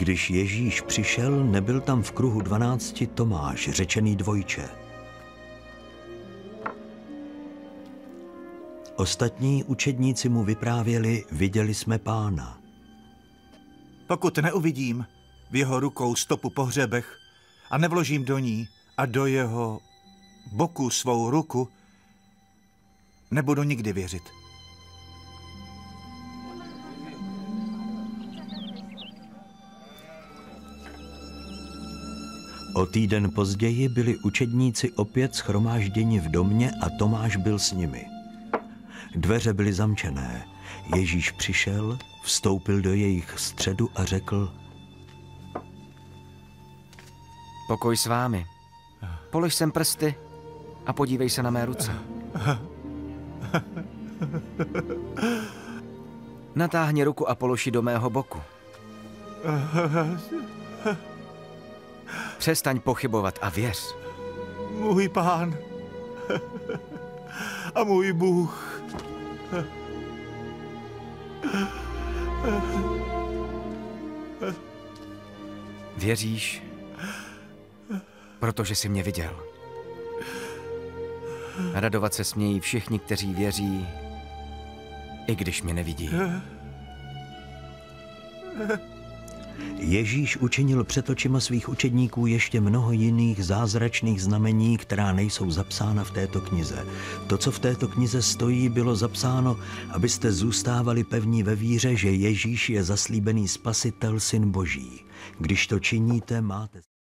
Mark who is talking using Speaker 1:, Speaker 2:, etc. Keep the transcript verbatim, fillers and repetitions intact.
Speaker 1: Když Ježíš přišel, nebyl tam v kruhu dvanácti Tomáš, řečený dvojče. Ostatní učedníci mu vyprávěli, viděli jsme Pána.
Speaker 2: Pokud neuvidím v jeho rukou stopu po hřebech a nevložím do ní a do jeho boku svou ruku, nebudu nikdy věřit.
Speaker 1: O týden později byli učedníci opět shromážděni v domě a Tomáš byl s nimi. Dveře byly zamčené. Ježíš přišel, vstoupil do jejich středu a řekl:
Speaker 3: Pokoj s vámi. Polož sem prsty a podívej se na mé ruce. Natáhni ruku a polož ji do mého boku. Přestaň pochybovat a věř.
Speaker 2: Můj Pán a můj Bůh.
Speaker 3: Věříš, protože jsi mě viděl. Radovat se smějí všichni, kteří věří, i když mě nevidí.
Speaker 1: Ježíš učinil před očima svých učedníků ještě mnoho jiných zázračných znamení, která nejsou zapsána v této knize. To, co v této knize stojí, bylo zapsáno, abyste zůstávali pevní ve víře, že Ježíš je zaslíbený Spasitel, Syn Boží. Když to činíte, máte